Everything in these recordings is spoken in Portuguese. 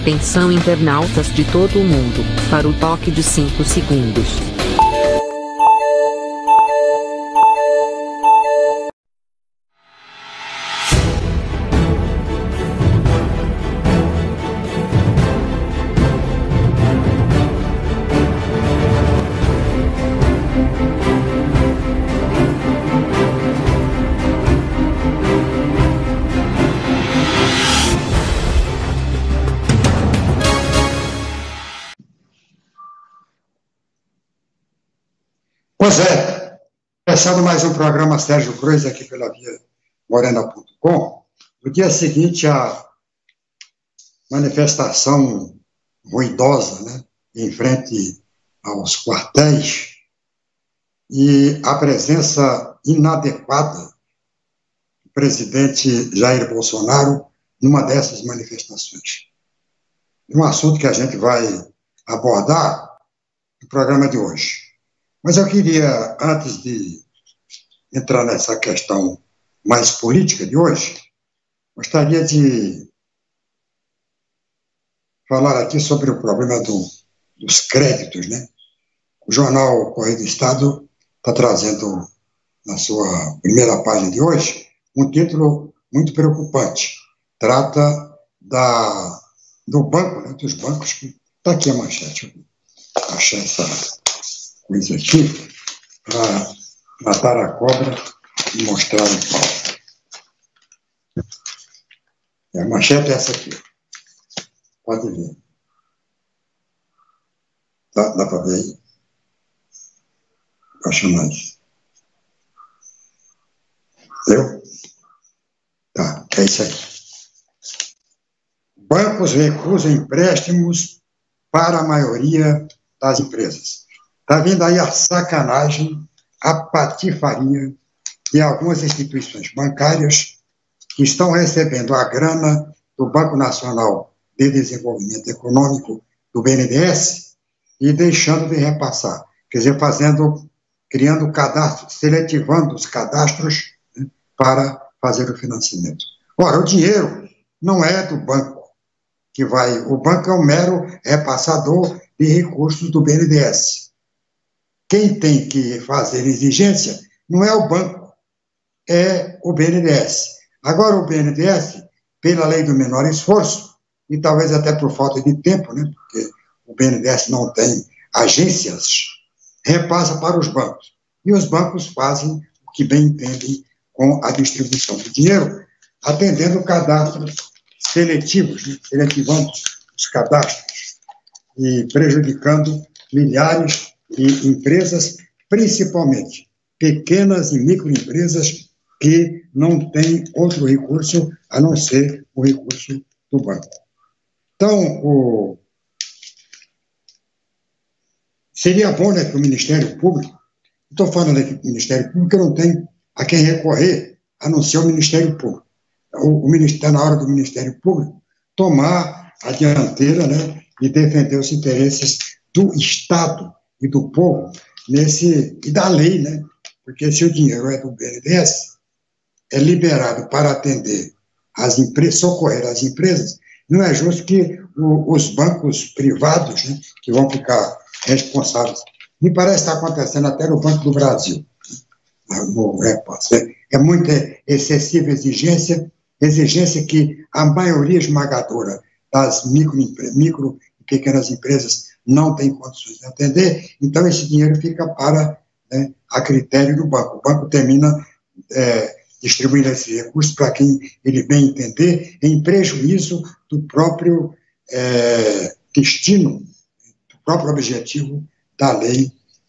Atenção internautas de todo o mundo, para o toque de 5 segundos. Pois é, começando mais um programa Sérgio Cruz aqui pela Via Morena.com. No dia seguinte, a manifestação ruidosa, né, em frente aos quartéis e a presença inadequada do presidente Jair Bolsonaro numa dessas manifestações. É um assunto que a gente vai abordar no programa de hoje. Mas eu queria, antes de entrar nessa questão mais política de hoje, gostaria de falar aqui sobre o problema dos créditos, né? O jornal Correio do Estado está trazendo, na sua primeira página de hoje, um título muito preocupante. Trata do banco, né, dos bancos, que está aqui a manchete. Eu achei essa coisa aqui para matar a cobra e mostrar o pau. A manchete é essa aqui. Pode ver. Dá para ver aí? Acho mais. Deu? Tá, é isso aqui. Bancos recusam empréstimos para a maioria das empresas. Está vindo aí a sacanagem, a patifaria de algumas instituições bancárias que estão recebendo a grana do Banco Nacional de Desenvolvimento Econômico, do BNDES, e deixando de repassar. Quer dizer, criando cadastros, seletivando os cadastros, né, para fazer o financiamento. Ora, o dinheiro não é do banco que vai. O banco é um mero repassador de recursos do BNDES. Quem tem que fazer exigência não é o banco, é o BNDES. Agora, o BNDES, pela lei do menor esforço, e talvez até por falta de tempo, né, porque o BNDES não tem agências, repassa para os bancos. E os bancos fazem o que bem entendem com a distribuição do dinheiro, atendendo cadastros seletivos, né, seletivando os cadastros e prejudicando milhares de empresas, principalmente pequenas e microempresas que não têm outro recurso a não ser o recurso do banco. Então, seria bom, né, que o Ministério Público, estou falando aqui do Ministério Público, que não tem a quem recorrer, a não ser o Ministério Público. Está na hora do Ministério Público tomar a dianteira, né, e defender os interesses do Estado e do povo e da lei, né? Porque se o dinheiro é do BNDES, é liberado para atender as empresas, socorrer as empresas, não é justo que os bancos privados, né, que vão ficar responsáveis. Me parece que está acontecendo até no Banco do Brasil. É muita excessiva exigência que a maioria esmagadora das micro e pequenas empresas não tem condições de atender, então esse dinheiro fica para, né, a critério do banco. O banco termina distribuindo esse recurso para quem ele bem entender, em prejuízo do próprio destino, do próprio objetivo da lei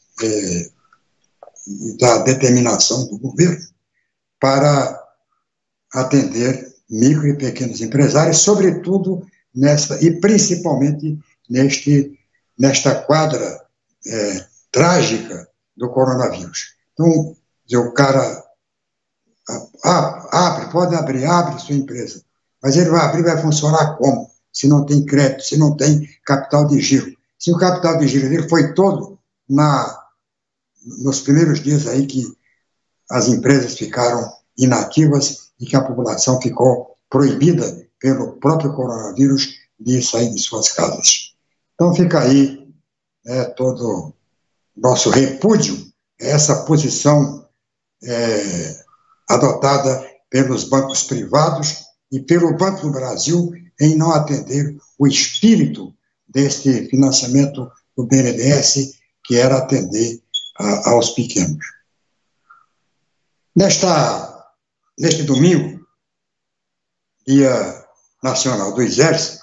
e da determinação do governo para atender micro e pequenos empresários, sobretudo e principalmente nesta quadra trágica do coronavírus. Então, o cara abre sua empresa, mas ele vai funcionar como? Se não tem crédito, se não tem capital de giro. Se o capital de giro dele foi todo nos primeiros dias aí que as empresas ficaram inativas e que a população ficou proibida pelo próprio coronavírus de sair de suas casas. Então fica aí todo o nosso repúdio a essa posição adotada pelos bancos privados e pelo Banco do Brasil em não atender o espírito deste financiamento do BNDES, que era atender aos pequenos. Neste domingo, Dia Nacional do Exército,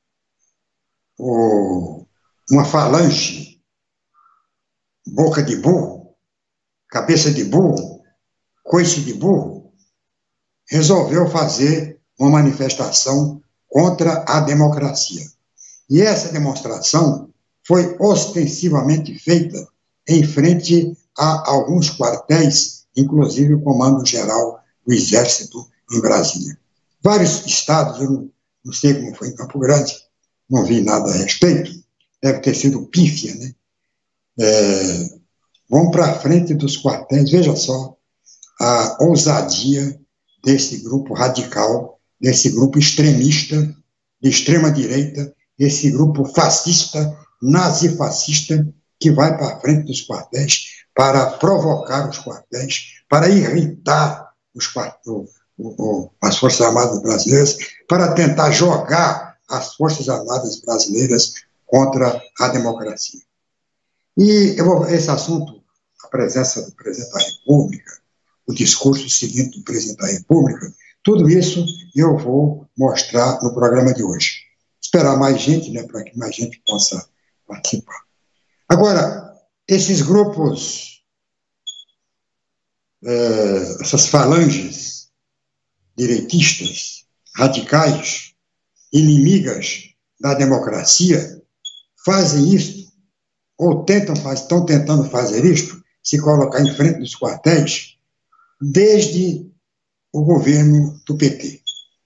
uma falange, boca de burro, cabeça de burro, coice de burro, resolveu fazer uma manifestação contra a democracia. E essa demonstração foi ostensivamente feita em frente a alguns quartéis, inclusive o Comando-Geral do Exército em Brasília. Vários estados, eu não sei como foi em Campo Grande, não vi nada a respeito, deve ter sido pífia, né? Vão para a frente dos quartéis, veja só a ousadia desse grupo radical, desse grupo extremista, de extrema-direita, esse grupo fascista, nazifascista, que vai para a frente dos quartéis para provocar os quartéis, para irritar as Forças Armadas Brasileiras, para tentar jogar as Forças Armadas Brasileiras contra a democracia. E esse assunto, a presença do presidente da República, o discurso seguinte do presidente da República, tudo isso eu vou mostrar no programa de hoje. Esperar mais gente, né, para que mais gente possa participar. Agora, esses grupos, essas falanges direitistas, radicais, inimigas da democracia, fazem isso, ou estão tentando fazer isto, se colocar em frente dos quartéis, desde o governo do PT.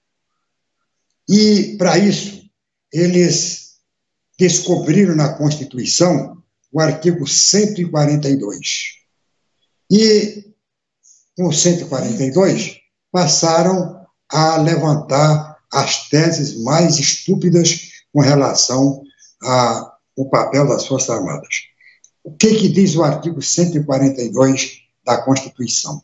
E, para isso, eles descobriram na Constituição o artigo 142. E, com o 142, passaram a levantar as teses mais estúpidas com relação ao papel das Forças Armadas. O que diz o artigo 142 da Constituição?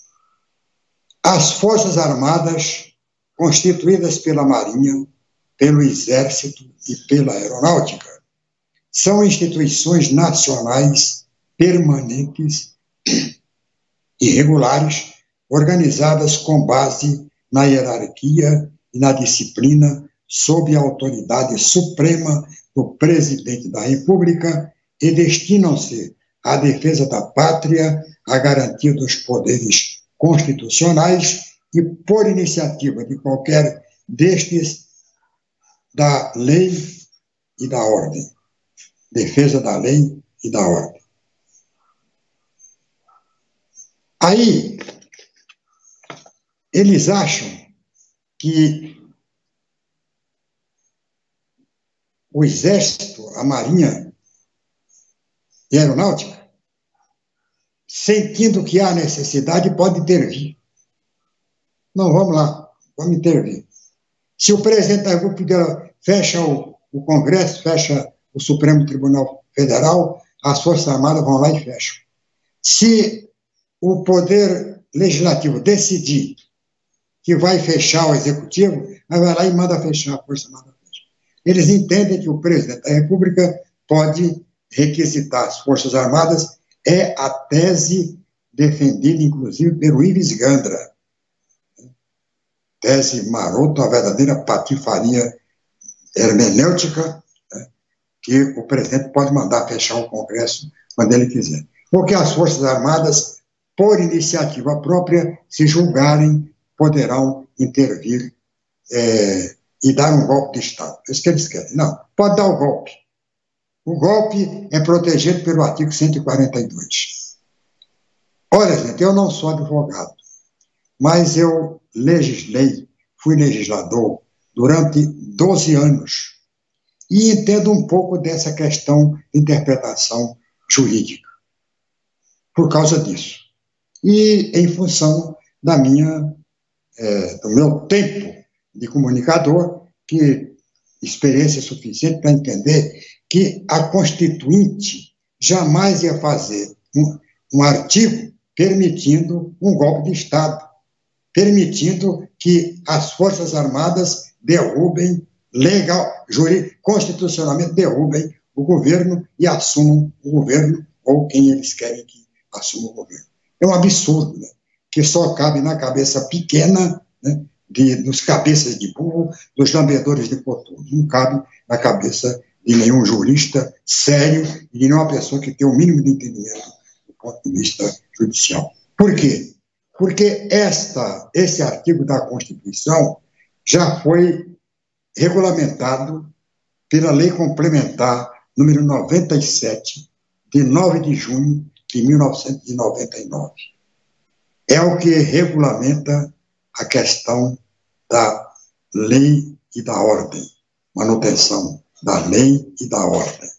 As Forças Armadas, constituídas pela Marinha, pelo Exército e pela Aeronáutica, são instituições nacionais permanentes e regulares, organizadas com base na hierarquia e na disciplina sob a autoridade suprema do Presidente da República e destinam-se à defesa da pátria, à garantia dos poderes constitucionais e, por iniciativa de qualquer destes, da lei e da ordem. Defesa da lei e da ordem. Aí, eles acham que o Exército, a Marinha e a Aeronáutica, sentindo que há necessidade, pode intervir. Não, vamos lá, vamos intervir. Se o presidente da República fecha o Congresso, fecha o Supremo Tribunal Federal, as Forças Armadas vão lá e fecham. Se o Poder Legislativo decidir que vai fechar o Executivo, aí vai lá e manda fechar a Força Armada. Eles entendem que o presidente da República pode requisitar as Forças Armadas, é a tese defendida, inclusive, pelo Ives Gandra. Tese marota, uma verdadeira patifaria hermenêutica, né, que o presidente pode mandar fechar o Congresso quando ele quiser. Porque as Forças Armadas, por iniciativa própria, se julgarem, poderão intervir e dar um golpe de Estado. É isso que eles querem. Não, pode dar o golpe. O golpe é protegido pelo artigo 142. Olha, gente, eu não sou advogado, mas eu fui legislador durante 12 anos e entendo um pouco dessa questão de interpretação jurídica por causa disso. E em função do meu tempo de comunicador, que experiência suficiente para entender que a Constituinte jamais ia fazer um artigo permitindo um golpe de Estado, permitindo que as Forças Armadas derrubem constitucionalmente derrubem o governo e assumam o governo ou quem eles querem que assuma o governo. É um absurdo, né? Que só cabe na cabeça pequena, né, dos cabeças de burro, dos lambedores de coturno. Não cabe na cabeça de nenhum jurista sério e de nenhuma pessoa que tenha o mínimo de entendimento do ponto de vista judicial. Por quê? Porque esse artigo da Constituição já foi regulamentado pela Lei Complementar número 97, de 9 de junho de 1999. É o que regulamenta a questão da lei e da ordem, manutenção da lei e da ordem. O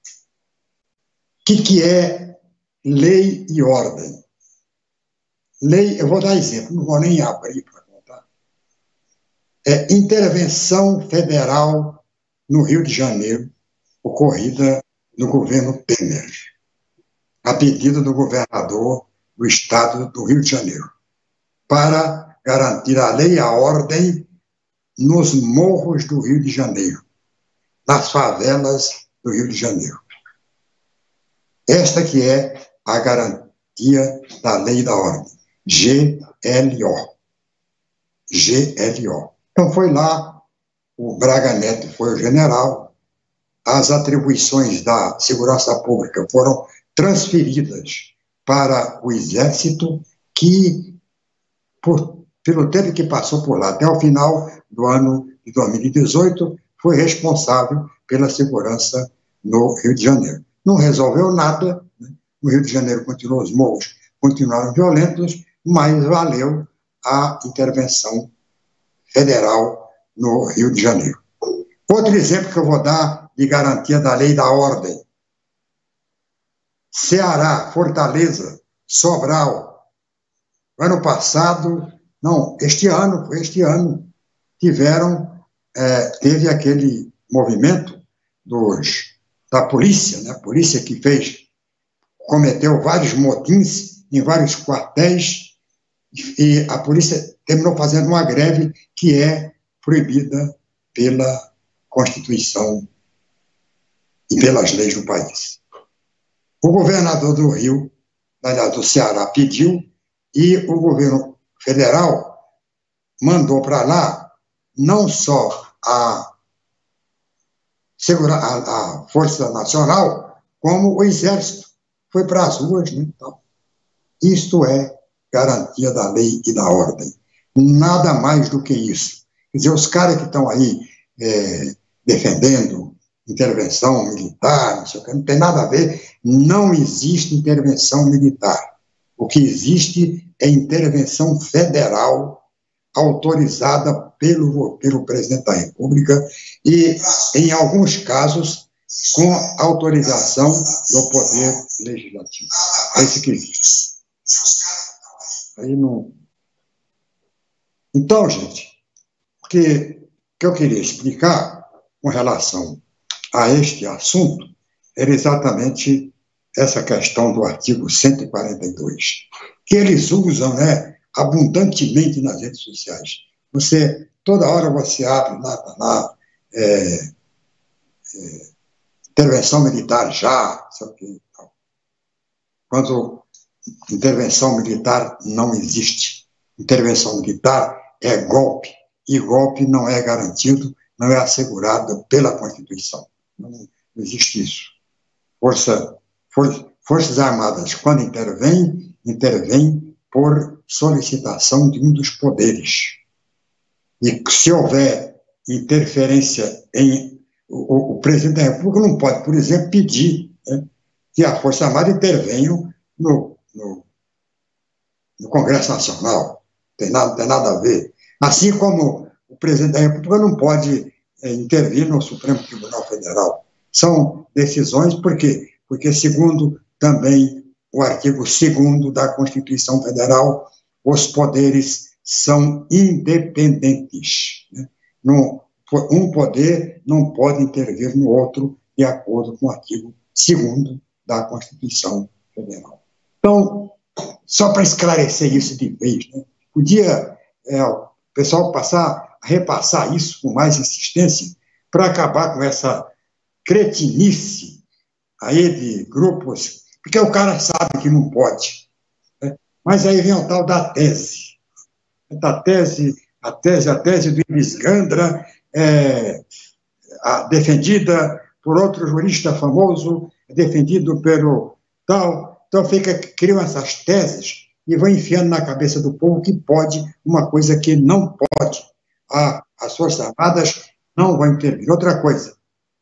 que é lei e ordem? Lei, eu vou dar exemplo, não vou nem abrir para contar. É intervenção federal no Rio de Janeiro, ocorrida no governo Temer, a pedido do governador do estado do Rio de Janeiro, para garantir a lei e a ordem nos morros do Rio de Janeiro, nas favelas do Rio de Janeiro. Esta que é a garantia da lei e da ordem, GLO. GLO. Então foi lá, o Braga Neto foi o general, as atribuições da segurança pública foram transferidas para o Exército, que, pelo tempo que passou por lá, até o final do ano de 2018, foi responsável pela segurança no Rio de Janeiro. Não resolveu nada, né? No Rio de Janeiro continuou, os morros continuaram violentos, mas valeu a intervenção federal no Rio de Janeiro. Outro exemplo que eu vou dar de garantia da lei e da ordem. Ceará, Fortaleza, Sobral. Ano passado, não, este ano, teve aquele movimento da polícia, né? A polícia que cometeu vários motins em vários quartéis, e a polícia terminou fazendo uma greve que é proibida pela Constituição e pelas leis do país. O governador do Rio, do Ceará, pediu, e o governo federal mandou para lá não só a Força Nacional, como o Exército. Foi para as ruas, né? Então, isto é garantia da lei e da ordem. Nada mais do que isso. Quer dizer, os caras que estão aí defendendo intervenção militar, não sei o que, não tem nada a ver, não existe intervenção militar. O que existe é intervenção federal autorizada pelo presidente da República e, em alguns casos, com autorização do Poder Legislativo. É isso que existe. Aí não... Então, gente, o que eu queria explicar com relação a este assunto era exatamente essa questão do artigo 142, que eles usam, né, abundantemente nas redes sociais. Toda hora você abre lá, intervenção militar já, sabe o que, quando intervenção militar não existe. Intervenção militar é golpe, e golpe não é garantido, não é assegurado pela Constituição. Não existe isso. Forças Armadas, quando intervêm por solicitação de um dos poderes. E se houver interferência o presidente da República não pode, por exemplo, pedir, né, que a Força Armada intervenha no Congresso Nacional. Tem nada a ver. Assim como o presidente da República não pode intervir no Supremo Tribunal Federal. São decisões, por quê? Porque, segundo também o artigo 2º da Constituição Federal, os poderes são independentes, né? um poder não pode intervir no outro, de acordo com o artigo 2º da Constituição Federal. Então, só para esclarecer isso de vez, né? Podia o pessoal repassar isso com mais insistência para acabar com essa cretinice aí de grupos, porque o cara sabe que não pode, né? Mas aí vem o tal da tese. A tese do Ives Gandra, defendida por outro jurista famoso, defendido pelo tal. Então, criam essas teses e vão enfiando na cabeça do povo que pode uma coisa que não pode. As Forças Armadas não vão intervir. Outra coisa,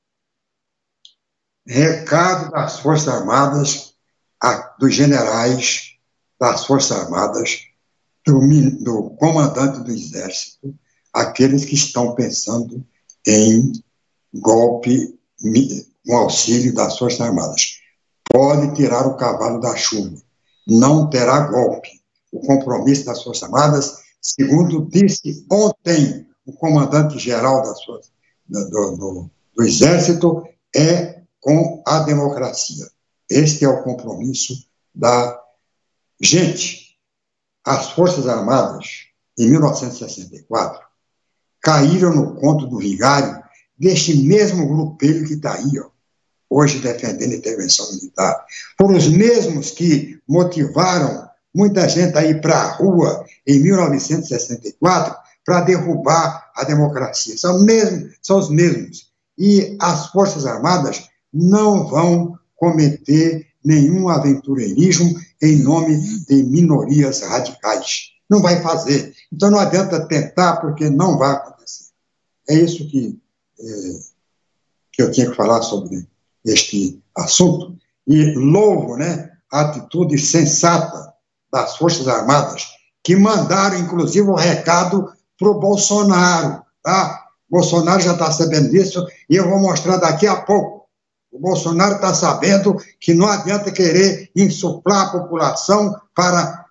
recado das Forças Armadas, dos generais das Forças Armadas, do comandante do Exército, aqueles que estão pensando em golpe com auxílio das Forças Armadas. Pode tirar o cavalo da chuva. Não terá golpe. O compromisso das Forças Armadas, segundo disse ontem o comandante-geral do Exército, é com a democracia. Este é o compromisso da gente. As Forças Armadas, em 1964, caíram no conto do vigário deste mesmo grupelho que está aí, ó, hoje defendendo a intervenção militar. Foram os mesmos que motivaram muita gente a ir para a rua em 1964 para derrubar a democracia. São os mesmos. E as Forças Armadas não vão cometer nenhum aventureirismo em nome de minorias radicais. Não vai fazer. Então não adianta tentar, porque não vai acontecer. É isso que eu tinha que falar sobre este assunto. E louvo, né, a atitude sensata das Forças Armadas, que mandaram, inclusive, um recado para o Bolsonaro. Tá? Bolsonaro já está sabendo disso, e eu vou mostrar daqui a pouco. O Bolsonaro está sabendo que não adianta querer insuflar a população para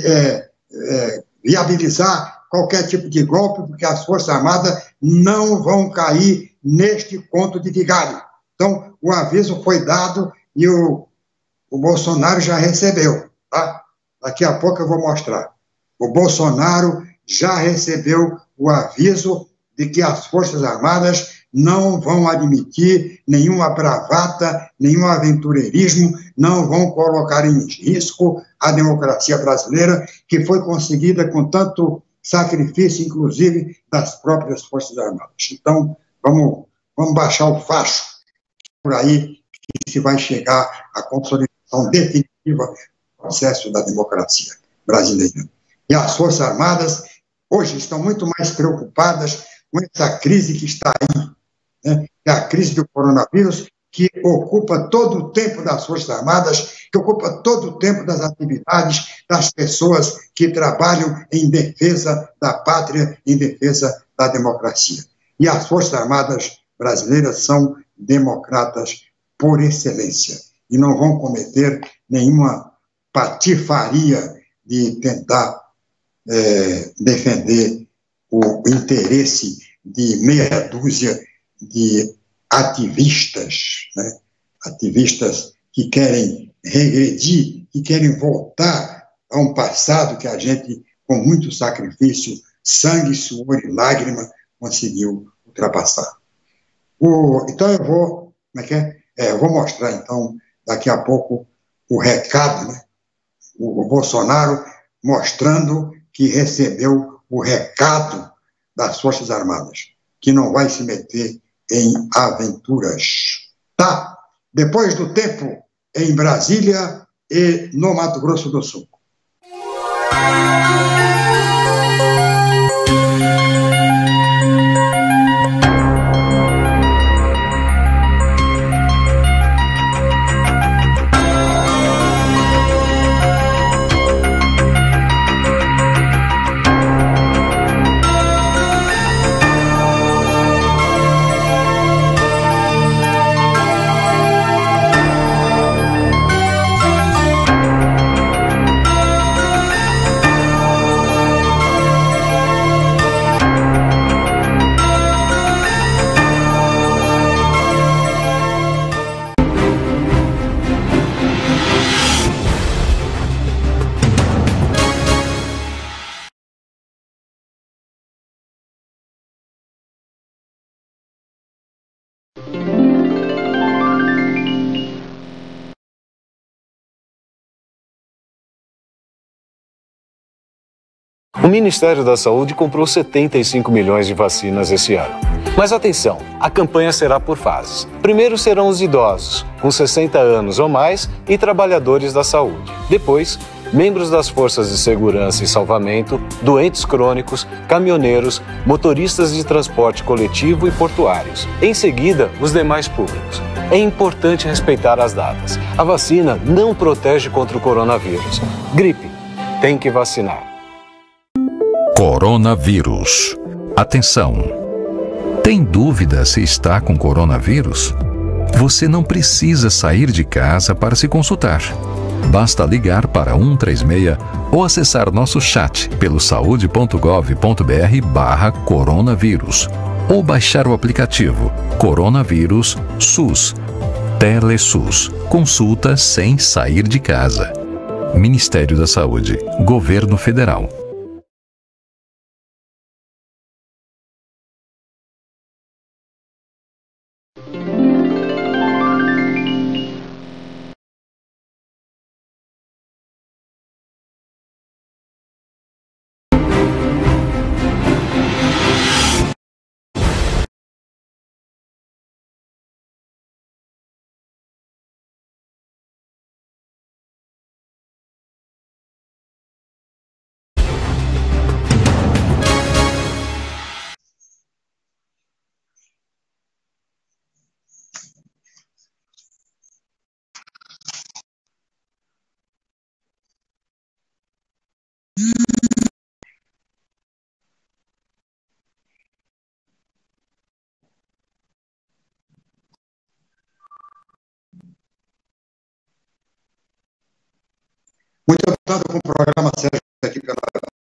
viabilizar qualquer tipo de golpe, porque as Forças Armadas não vão cair neste conto de vigário. Então, o aviso foi dado e o Bolsonaro já recebeu. Tá? Daqui a pouco eu vou mostrar. O Bolsonaro já recebeu o aviso de que as Forças Armadas não vão admitir nenhuma bravata, nenhum aventureirismo, não vão colocar em risco a democracia brasileira, que foi conseguida com tanto sacrifício, inclusive, das próprias Forças Armadas. Então, vamos baixar o facho por aí, que se vai chegar à consolidação definitiva do processo da democracia brasileira. E as Forças Armadas, hoje, estão muito mais preocupadas com essa crise que está aí, né? É a crise do coronavírus, que ocupa todo o tempo das Forças Armadas, que ocupa todo o tempo das atividades das pessoas que trabalham em defesa da pátria, em defesa da democracia. E as Forças Armadas brasileiras são democratas por excelência e não vão cometer nenhuma patifaria de tentar defender o interesse de meia dúzia de ativistas, né? Ativistas que querem regredir, que querem voltar a um passado que a gente, com muito sacrifício, sangue, suor e lágrima, conseguiu ultrapassar. Então eu vou, eu vou mostrar, então, daqui a pouco, o recado, né? O Bolsonaro mostrando que recebeu o recado das Forças Armadas, que não vai se meter em aventuras. Tá? Depois do tempo em Brasília e no Mato Grosso do Sul. O Ministério da Saúde comprou 75 milhões de vacinas esse ano. Mas atenção, a campanha será por fases. Primeiro serão os idosos, com 60 anos ou mais, e trabalhadores da saúde. Depois, membros das forças de segurança e salvamento, doentes crônicos, caminhoneiros, motoristas de transporte coletivo e portuários. Em seguida, os demais públicos. É importante respeitar as datas. A vacina não protege contra o coronavírus. Gripe, tem que vacinar. Coronavírus. Atenção! Tem dúvida se está com coronavírus? Você não precisa sair de casa para se consultar. Basta ligar para 136 ou acessar nosso chat pelo saude.gov.br/coronavírus ou baixar o aplicativo Coronavírus SUS. TeleSUS. Consulta sem sair de casa. Ministério da Saúde. Governo Federal. Muito obrigado com o programa Sérgio aqui pela...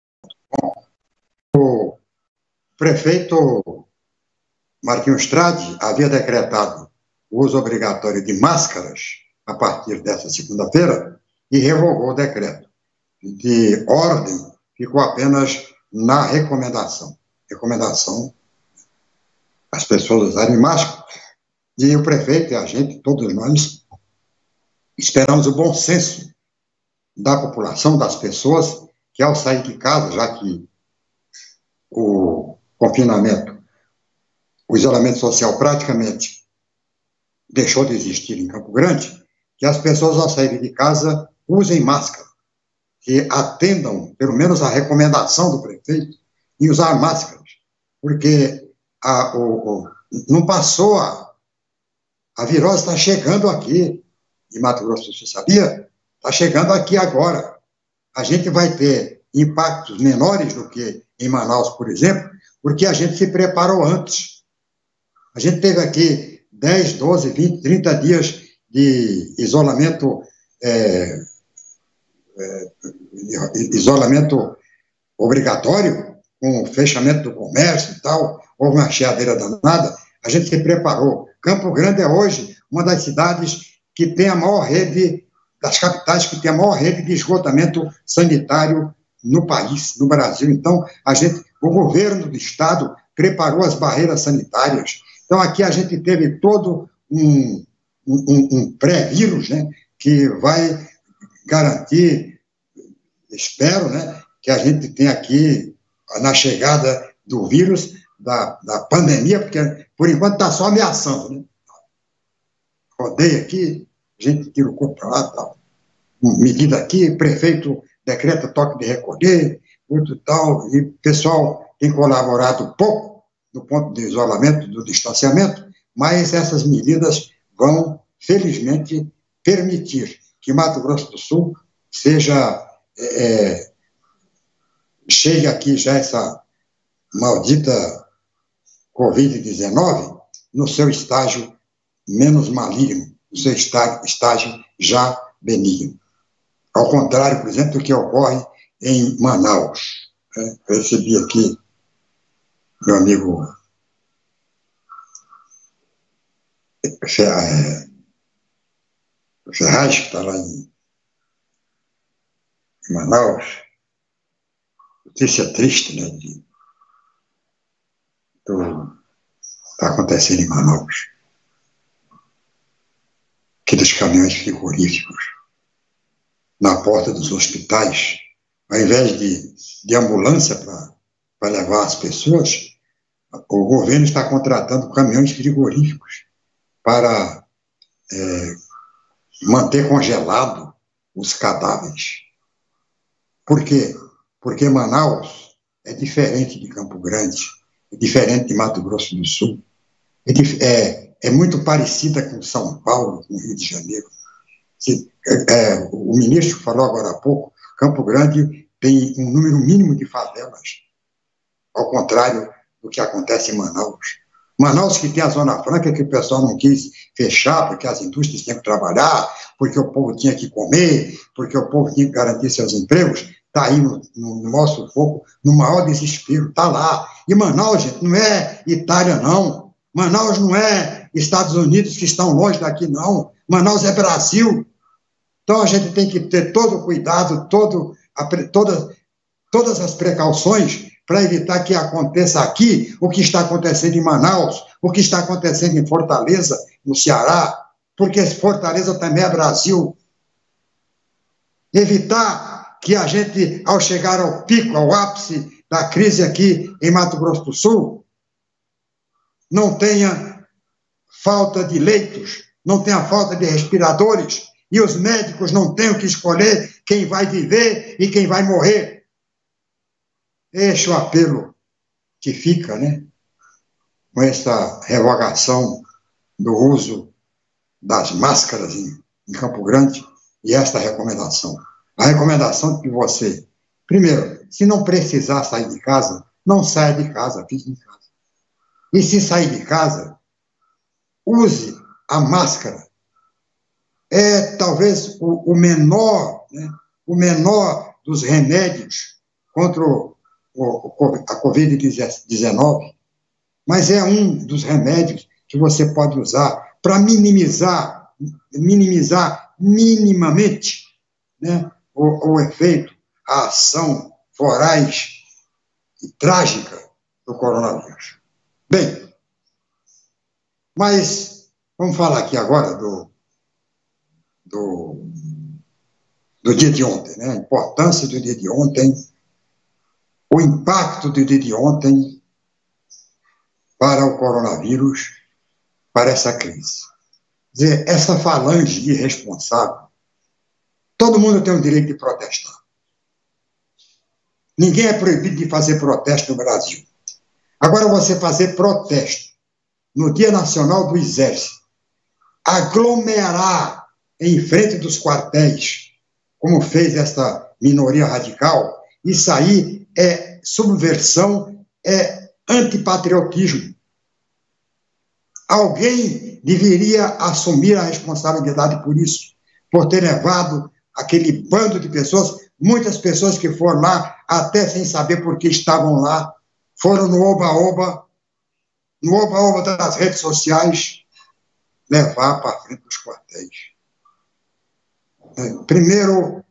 O prefeito Marquinhos Trade havia decretado o uso obrigatório de máscaras a partir dessa segunda-feira e revogou o decreto. De ordem, ficou apenas na recomendação. Recomendação as pessoas usarem máscara. E o prefeito e a gente, todos nós, esperamos o bom senso da população, das pessoas, que ao sair de casa, já que o confinamento, o isolamento social praticamente deixou de existir em Campo Grande, que as pessoas ao saírem de casa usem máscara, que atendam, pelo menos, a recomendação do prefeito em usar máscaras, porque não passou a virose está chegando aqui em Mato Grosso do Sul, sabia? Está chegando aqui agora. A gente vai ter impactos menores do que em Manaus, por exemplo, porque a gente se preparou antes. A gente teve aqui 10, 12, 20, 30 dias de isolamento, isolamento obrigatório, com o fechamento do comércio e tal, houve uma cheadeira danada, a gente se preparou. Campo Grande é hoje uma das cidades que tem a maior rede, das capitais que tem a maior rede de esgotamento sanitário no país, no Brasil. Então, o governo do estado preparou as barreiras sanitárias. Então, aqui a gente teve todo um pré-vírus, né, que vai garantir, espero, né, que a gente tenha aqui, na chegada do vírus, da pandemia, porque, por enquanto, está só ameaçando, né? Rodeia aqui, a gente tira o corpo para lá, tal. Medida aqui, prefeito decreta toque de recolher, muito tal, e o pessoal tem colaborado pouco do ponto de isolamento, do distanciamento, mas essas medidas vão, felizmente, permitir que Mato Grosso do Sul chegue aqui já essa maldita Covid-19 no seu estágio menos maligno, no seu estágio já benigno. Ao contrário, por exemplo, do que ocorre em Manaus. Eu recebi aqui meu amigo Ferraz, que está lá em Manaus. Notícia triste, né, está acontecendo em Manaus. aqueles caminhões frigoríficos na porta dos hospitais, ao invés de ambulância para levar as pessoas, o governo está contratando caminhões frigoríficos para manter congelado os cadáveres. Por quê? Porque Manaus é diferente de Campo Grande, é diferente de Mato Grosso do Sul, é muito parecida com São Paulo, com Rio de Janeiro. O ministro falou agora há pouco, Campo Grande tem um número mínimo de favelas, ao contrário do que acontece em Manaus. Manaus, que tem a Zona Franca, que o pessoal não quis fechar, porque as indústrias tinham que trabalhar, porque o povo tinha que comer, porque o povo tinha que garantir seus empregos, está aí no nosso foco, no maior desespero, está lá. E Manaus, gente, não é Itália, não. Manaus não é Estados Unidos, que estão longe daqui, não. Manaus é Brasil. Então a gente tem que ter todo o cuidado, todas as precauções para evitar que aconteça aqui o que está acontecendo em Manaus, o que está acontecendo em Fortaleza, no Ceará, porque Fortaleza também é Brasil. Evitar que a gente, ao chegar ao pico, ao ápice da crise aqui em Mato Grosso do Sul, não tenha falta de leitos, não tenha falta de respiradores, e os médicos não tenham que escolher quem vai viver e quem vai morrer. Este é o apelo que fica, né, com essa revogação do uso das máscaras em Campo Grande e esta recomendação. A recomendação de que você, primeiro, se não precisar sair de casa, não saia de casa, fique em casa. E se sair de casa, use a máscara. É talvez o menor, né, o menor dos remédios contra a Covid-19, mas é um dos remédios que você pode usar para minimizar minimamente, né, o efeito, a ação voraz e trágica do coronavírus. Bem, mas vamos falar aqui agora do dia de ontem, né? A importância do dia de ontem, o impacto do dia de ontem para o coronavírus, para essa crise. Quer dizer, essa falange irresponsável, todo mundo tem o direito de protestar. Ninguém é proibido de fazer protesto no Brasil. Agora, você fazer protesto no Dia Nacional do Exército, aglomerar em frente dos quartéis, como fez essa minoria radical, isso aí é subversão, é antipatriotismo. Alguém deveria assumir a responsabilidade por isso, por ter levado aquele bando de pessoas, muitas pessoas que foram lá, até sem saber por que estavam lá, foram no oba-oba das redes sociais, levar para frente dos quartéis. Primeiro,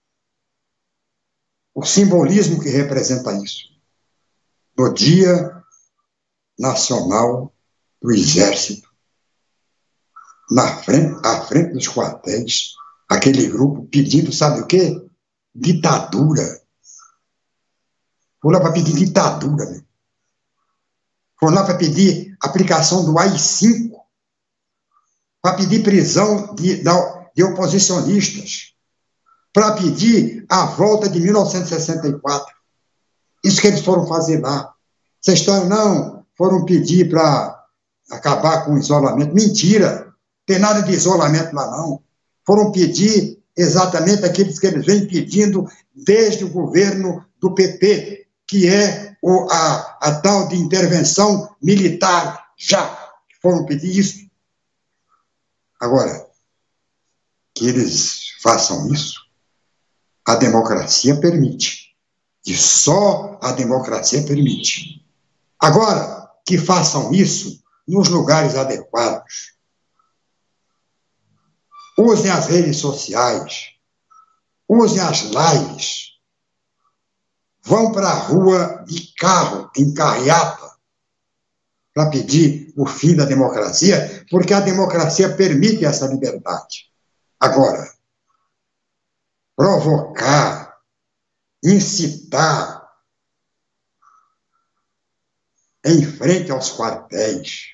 o simbolismo que representa isso. No Dia Nacional do Exército, à frente dos quartéis, aquele grupo pedindo, sabe o quê? Ditadura. Foram lá para pedir ditadura, né? Foram lá para pedir aplicação do AI-5, para pedir prisão de oposicionistas, para pedir a volta de 1964. Isso que eles foram fazer lá. Essa história, não, foram pedir para acabar com o isolamento. Mentira, tem nada de isolamento lá, não. Foram pedir exatamente aquilo que eles vêm pedindo desde o governo do PP, que é a tal de intervenção militar já. Foram pedir isso. Agora, que eles façam isso, a democracia permite. E só a democracia permite. Agora, que façam isso nos lugares adequados. Usem as redes sociais, usem as lives, vão para a rua de carro, em carreata, para pedir o fim da democracia, porque a democracia permite essa liberdade. Agora, provocar, incitar em frente aos quartéis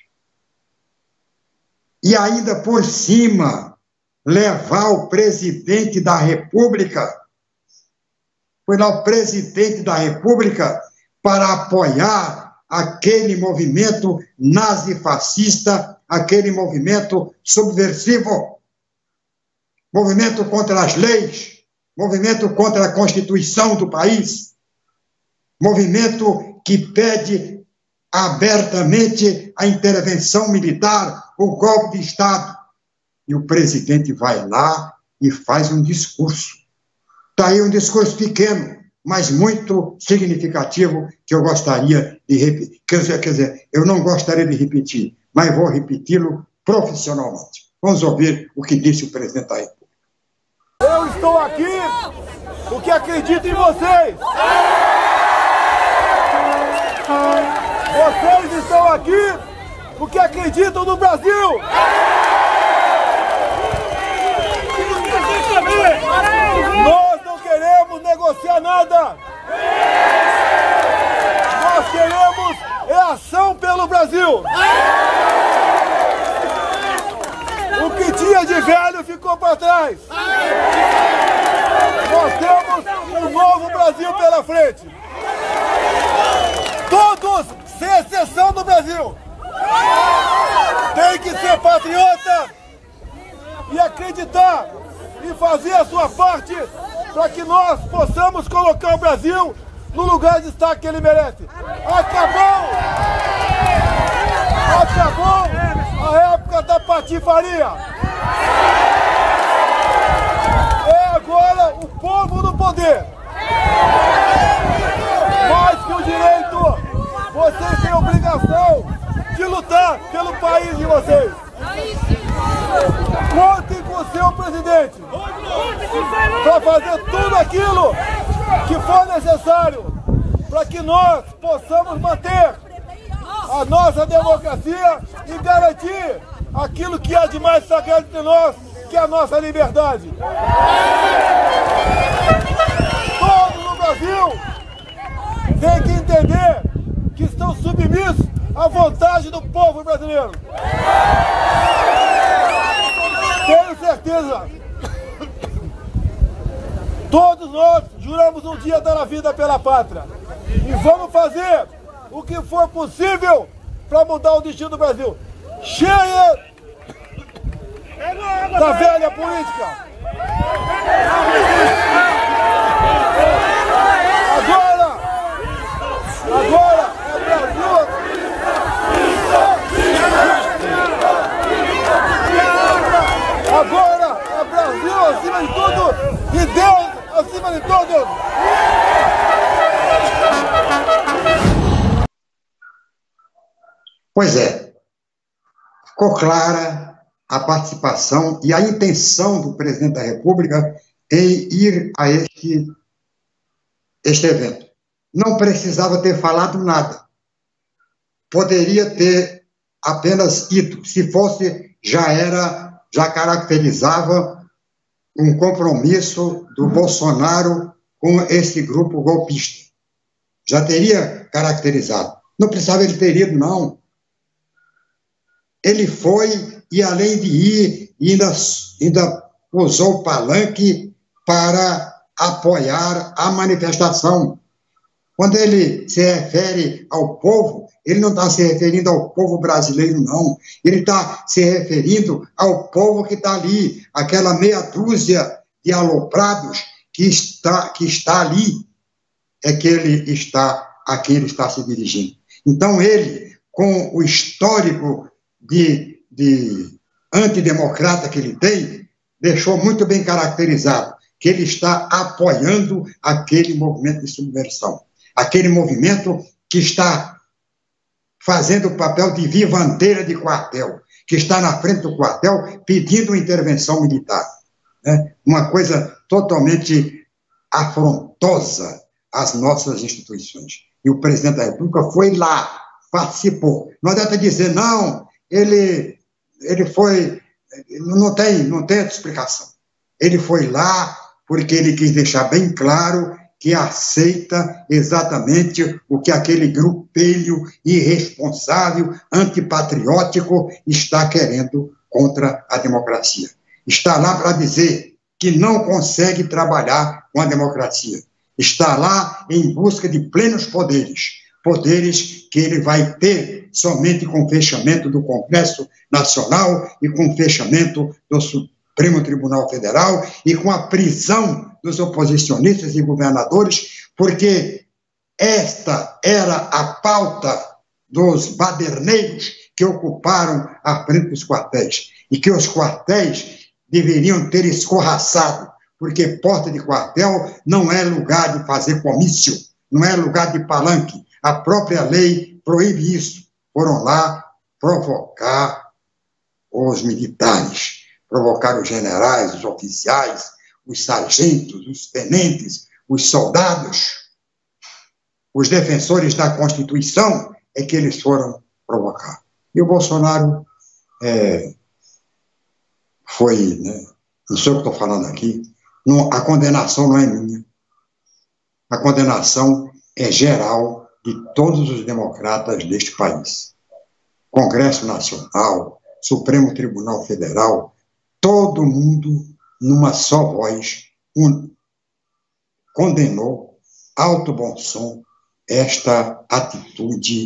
e ainda por cima levar o presidente da República, foi lá o presidente da República para apoiar aquele movimento nazifascista, aquele movimento subversivo, movimento contra as leis, movimento contra a Constituição do país, movimento que pede abertamente a intervenção militar, o golpe de Estado. E o presidente vai lá e faz um discurso. Está aí um discurso pequeno, mas muito significativo, que eu gostaria de repetir. Quer dizer, eu não gostaria de repetir, mas vou repeti-lo profissionalmente. Vamos ouvir o que disse o presidente da República. Eu estou aqui porque acredito em vocês. Vocês estão aqui porque acreditam no Brasil. Nós não queremos negociar nada. Nós queremos ação pelo Brasil. O que tinha de velho ficou para trás. Nós temos um novo Brasil pela frente. Todos, sem exceção do Brasil, tem que ser patriota e acreditar e fazer a sua parte para que nós possamos colocar o Brasil no lugar de destaque que ele merece. Acabou a época da patifaria. É agora o povo no poder. Mais que o direito, vocês têm a obrigação de lutar pelo país de vocês. Contem com o seu presidente para fazer tudo aquilo que for necessário para que nós possamos manter a nossa democracia e garantir aquilo que há de mais sagrado entre nós, que é a nossa liberdade. Todos no Brasil têm que entender que estão submissos à vontade do povo brasileiro. Tenho certeza, todos nós juramos um dia dar a vida pela pátria e vamos fazer o que for possível para mudar o destino do Brasil. Cheia da velha política. Agora é Brasil. Agora é Brasil acima de tudo e Deus acima de todos. Pois é, ficou clara a participação e a intenção do presidente da República em ir a este evento. Não precisava ter falado nada. Poderia ter apenas ido. Se fosse, já caracterizava um compromisso do Bolsonaro com esse grupo golpista. Já teria caracterizado. Não precisava ele ter ido, não. Ele foi e, além de ir, ainda usou o palanque para apoiar a manifestação. Quando ele se refere ao povo, ele não está se referindo ao povo brasileiro, não. Ele está se referindo ao povo que está ali, aquela meia dúzia de aloprados que está ali, é que ele está, a quem ele está se dirigindo. Então, ele, com o histórico de antidemocrata que ele tem, deixou muito bem caracterizado que ele está apoiando aquele movimento de subversão, aquele movimento que está fazendo o papel de vivandeira de quartel, que está na frente do quartel pedindo intervenção militar. Né? Uma coisa totalmente afrontosa às nossas instituições. E o presidente da República foi lá participou. Não adianta dizer, não, ele foi... Não tem outra explicação. Ele foi lá porque ele quis deixar bem claro que aceita exatamente o que aquele grupelho irresponsável, antipatriótico, está querendo contra a democracia. Está lá para dizer que não consegue trabalhar com a democracia. Está lá em busca de plenos poderes, poderes que ele vai ter somente com o fechamento do Congresso Nacional e com o fechamento do Supremo Tribunal Federal e com a prisão dos oposicionistas e governadores, porque esta era a pauta dos baderneiros que ocuparam a frente dos quartéis, e que os quartéis deveriam ter escorraçado, porque porta de quartel não é lugar de fazer comício, não é lugar de palanque. A própria lei proíbe isso. Foram lá provocar os militares, provocar os generais, os oficiais, os sargentos, os tenentes, os soldados, os defensores da Constituição, é que eles foram provocar. E o Bolsonaro foi, né, não sei o que estou falando aqui, a condenação não é minha, a condenação é geral de todos os democratas deste país. Congresso Nacional, Supremo Tribunal Federal, todo mundo, numa só voz, condenou, alto bom som, esta atitude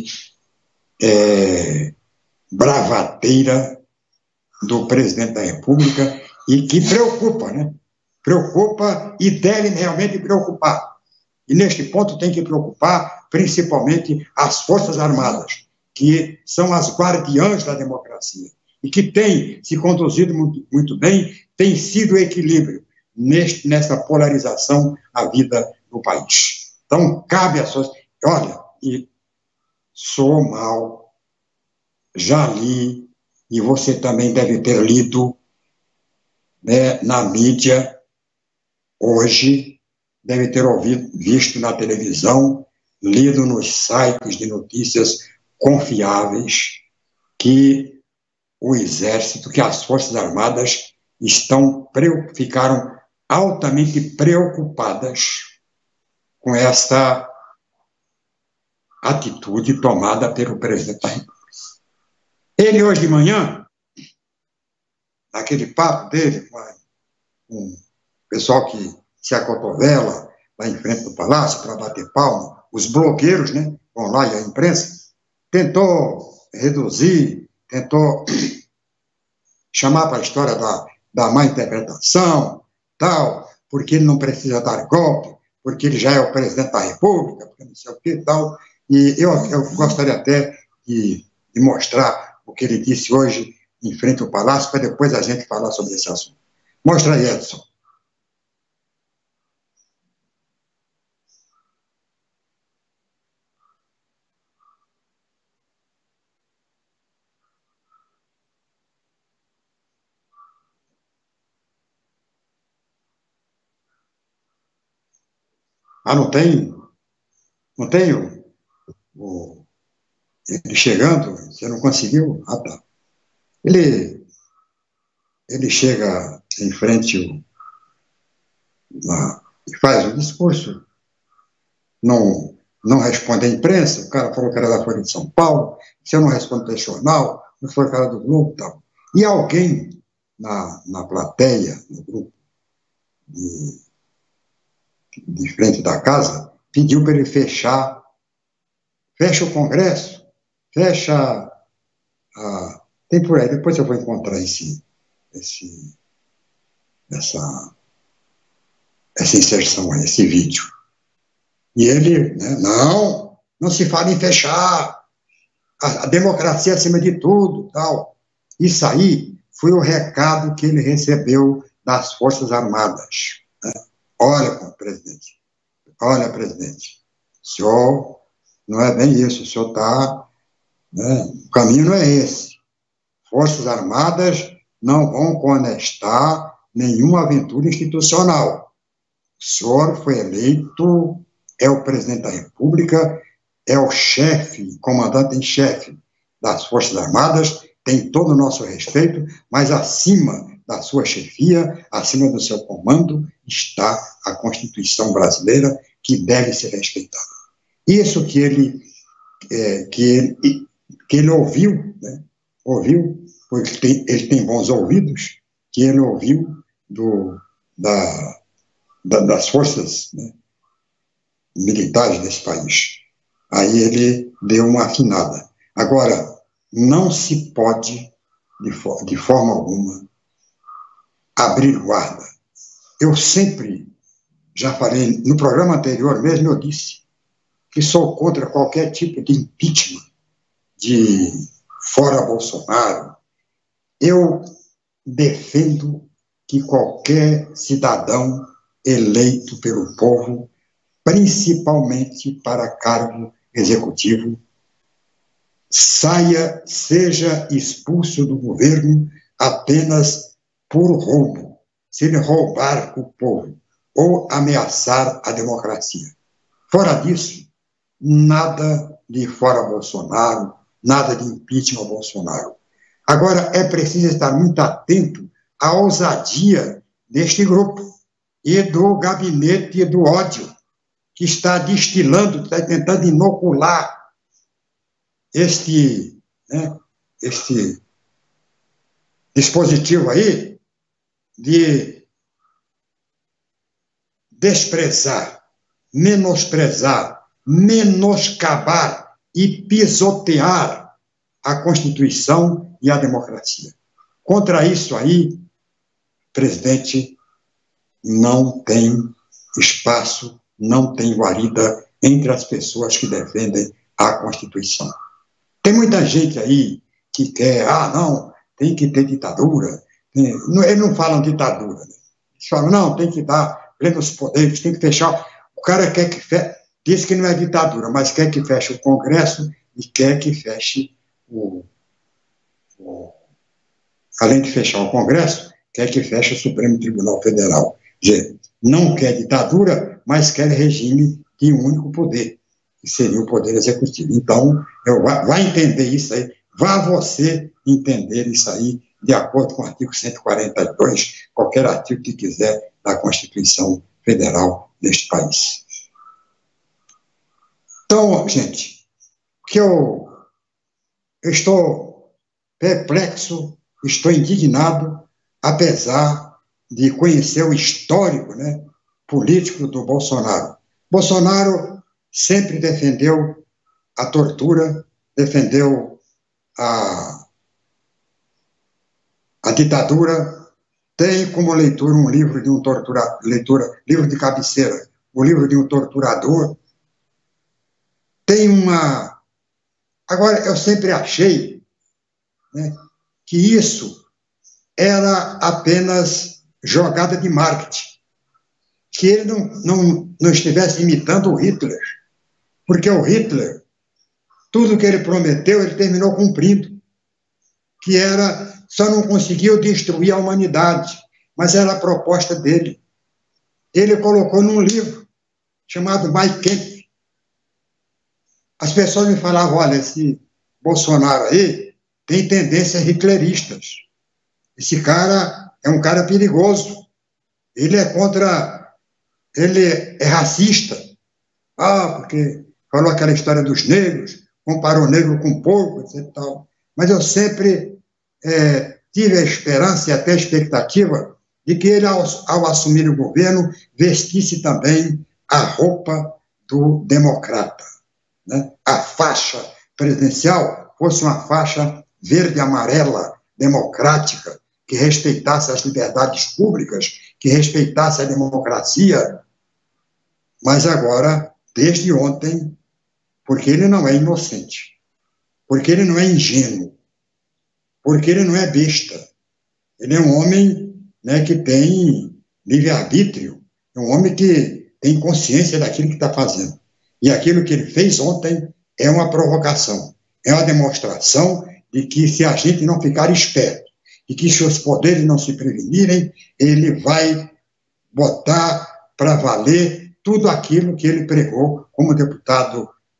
bravateira do presidente da República e que preocupa, né? Preocupa e deve realmente preocupar. E neste ponto tem que preocupar principalmente as Forças Armadas, que são as guardiãs da democracia e que têm se conduzido muito bem, tem sido equilíbrio nessa polarização à vida do país. Então, cabe a sociedade. Olha, e sou mal, já li, e você também deve ter lido, né, na mídia, hoje, deve ter visto na televisão, lido nos sites de notícias confiáveis, que o Exército, que as Forças Armadas ficaram altamente preocupadas com essa atitude tomada pelo presidente da República. Ele, hoje de manhã, naquele papo dele com o pessoal que se acotovela lá em frente do Palácio para bater palma, os blogueiros, né, vão lá, e a imprensa, tentou reduzir, tentou chamar para a história da má interpretação, tal, porque ele não precisa dar golpe, porque ele já é o presidente da República, porque não sei o que, tal. E eu gostaria até de mostrar o que ele disse hoje em frente ao Palácio, para depois a gente falar sobre esse assunto. Mostra aí, Edson. Ah, não tem? Não tenho? Ele chegando, você não conseguiu? Ah, tá. Ele chega em frente e faz um discurso, não responde à imprensa, o cara falou que era da Folha de São Paulo, se eu não respondo para esse jornal, não foi o cara do Globo e tal. E alguém na plateia, no grupo de frente da casa, pediu para ele fecha o Congresso, fecha tem por aí, depois eu vou encontrar essa inserção aí, esse vídeo. E ele, né, não se fala em fechar, a democracia acima de tudo, tal. Isso aí foi o recado que ele recebeu das Forças Armadas, né? Olha, presidente, o senhor não é bem isso, o senhor está, né, o caminho não é esse. Forças Armadas não vão contestar nenhuma aventura institucional. O senhor foi eleito, é o presidente da República, é o chefe, comandante em chefe das Forças Armadas, tem todo o nosso respeito, mas acima da sua chefia, acima do seu comando, está a Constituição brasileira, que deve ser respeitada. Isso que ele ouviu, né? Ouviu, porque ele tem bons ouvidos, que ele ouviu das forças, né, militares desse país. Aí ele deu uma afinada. Agora, não se pode, de forma alguma, abrir guarda. Eu sempre, já falei, no programa anterior mesmo, eu disse que sou contra qualquer tipo de impeachment, de fora Bolsonaro. Eu defendo que qualquer cidadão eleito pelo povo, principalmente para cargo executivo, seja expulso do governo apenas por roubo, se ele roubar o povo ou ameaçar a democracia. Fora disso, nada de fora Bolsonaro, nada de impeachment ao Bolsonaro. Agora, é preciso estar muito atento à ousadia deste grupo e do gabinete do ódio que está destilando, está tentando inocular este dispositivo aí de desprezar, menosprezar, menoscabar e pisotear a Constituição e a democracia. Contra isso aí, presidente, não tem espaço, não tem guarida entre as pessoas que defendem a Constituição. Tem muita gente aí que quer, não, tem que ter ditadura. Eles não falam ditadura, né? Eles falam, não, tem que dar plenos poderes, tem que fechar. O cara quer que feche, diz que não é ditadura, mas quer que feche o Congresso e quer que feche além de fechar o Congresso, quer que feche o Supremo Tribunal Federal. Não quer ditadura, mas quer regime de um único poder, que seria o Poder Executivo. Então, vai entender isso aí, vá você entender isso aí, de acordo com o artigo 142, qualquer artigo que quiser da Constituição Federal deste país. Então, gente, que eu estou perplexo, estou indignado, apesar de conhecer o histórico, né, político do Bolsonaro. Bolsonaro sempre defendeu a tortura, defendeu a ditadura, tem como leitura um livro de um livro de cabeceira, o livro de um torturador. Tem uma... Agora, eu sempre achei, né, que isso era apenas jogada de marketing, que ele não estivesse imitando o Hitler, porque o Hitler, tudo que ele prometeu, ele terminou cumprindo, que era, só não conseguiu destruir a humanidade, mas era a proposta dele. Ele colocou num livro chamado Mein Kampf. As pessoas me falavam, olha, esse Bolsonaro aí tem tendências hitleristas. Esse cara é um cara perigoso. Ele é racista. Porque falou aquela história dos negros, comparou o negro com porco, etc. Tal. Mas eu sempre tive a esperança e até a expectativa de que ele, ao assumir o governo, vestisse também a roupa do democrata, né? A faixa presidencial fosse uma faixa verde e amarela, democrática, que respeitasse as liberdades públicas, que respeitasse a democracia. Mas agora, desde ontem, porque ele não é inocente, porque ele não é ingênuo, porque ele não é besta, ele é um homem, né, que tem livre-arbítrio, é um homem que tem consciência daquilo que está fazendo. E aquilo que ele fez ontem é uma provocação, é uma demonstração de que, se a gente não ficar esperto, e que, se os poderes não se prevenirem, ele vai botar para valer tudo aquilo que ele pregou como deputado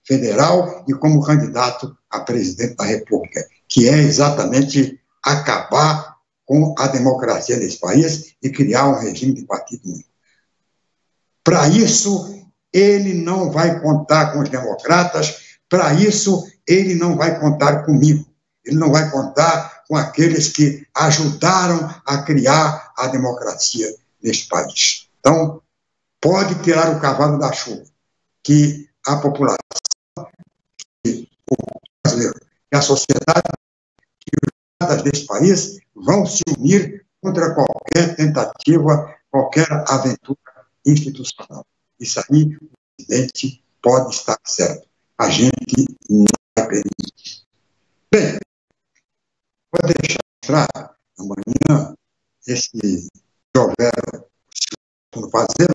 federal e como candidato a presidente da República, que é exatamente acabar com a democracia nesse país e criar um regime de partido único. Para isso, ele não vai contar com os democratas, para isso, ele não vai contar comigo, ele não vai contar com aqueles que ajudaram a criar a democracia neste país. Então, pode tirar o cavalo da chuva, que a população, que o brasileiro, que a sociedade, que os estados deste país vão se unir contra qualquer tentativa, qualquer aventura institucional. Isso aí, o presidente pode estar certo. A gente não vai permitir. Bem, vou deixar mostrar amanhã esse se houver por fazer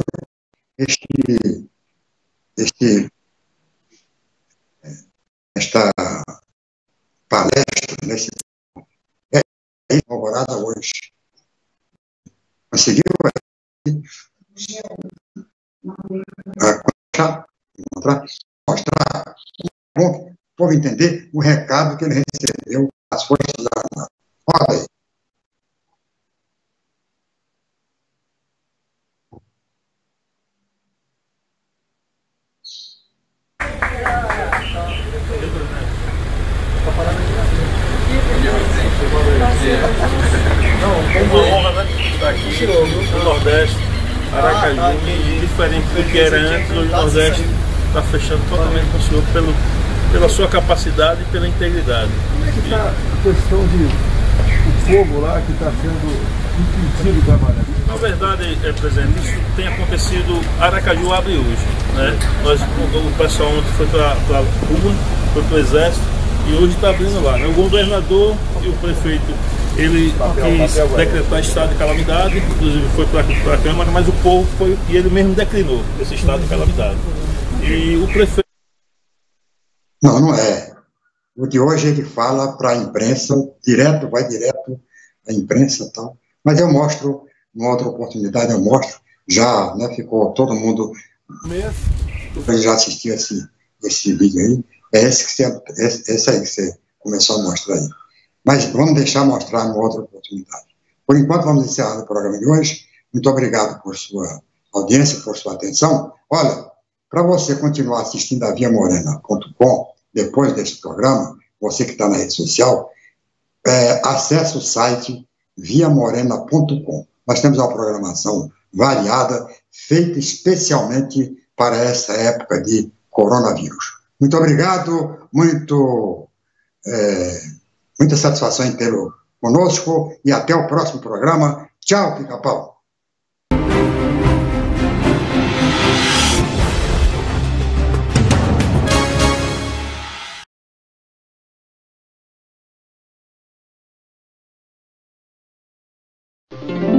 esta palestra nesse Alvorada hoje. Conseguiu mostrar para o povo entender o recado que ele recebeu das Forças Armadas. Olha aí. Não, uma honra, né? Estar aqui no Nordeste, Aracaju, diferente do que era antes. Hoje o Nordeste está fechando totalmente com o senhor pela sua capacidade e pela integridade. Como é que está a questão do fogo lá que está sendo impedido de trabalhar? Na verdade, presidente, isso tem acontecido. Aracaju abre hoje, né? O pessoal ontem foi para a rua, foi para o Exército e hoje está abrindo lá, né? O governador e o prefeito, ele quis decretar estado de calamidade, inclusive foi para a Câmara, mas o povo foi e ele mesmo declinou esse estado de calamidade. E o prefeito... Não é. O de hoje ele fala para a imprensa, vai direto à imprensa e tal. Mas eu mostro, numa outra oportunidade eu mostro, já, né, ficou todo mundo... Eu já assisti esse vídeo aí, esse aí que você começou a mostrar aí. Mas vamos deixar mostrar numa outra oportunidade. Por enquanto, vamos encerrar o programa de hoje. Muito obrigado por sua audiência, por sua atenção. Olha, para você continuar assistindo a viamorena.com, depois deste programa, você que está na rede social, acesse o site viamorena.com. Nós temos uma programação variada, feita especialmente para essa época de coronavírus. Muito obrigado, muita satisfação em tê-lo conosco e até o próximo programa. Tchau, Pica-Pau. Thank you.